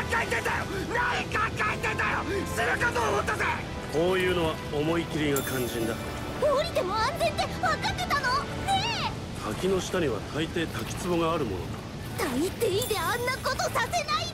えてんだよ。何考えてんだよ。死ぬかと思ったぜ。 こういうのは思い切りが肝心だ。 降りても安全って分かってたのねえ。 滝の下には大抵滝壺があるものだ。 大抵であんなことさせないよ。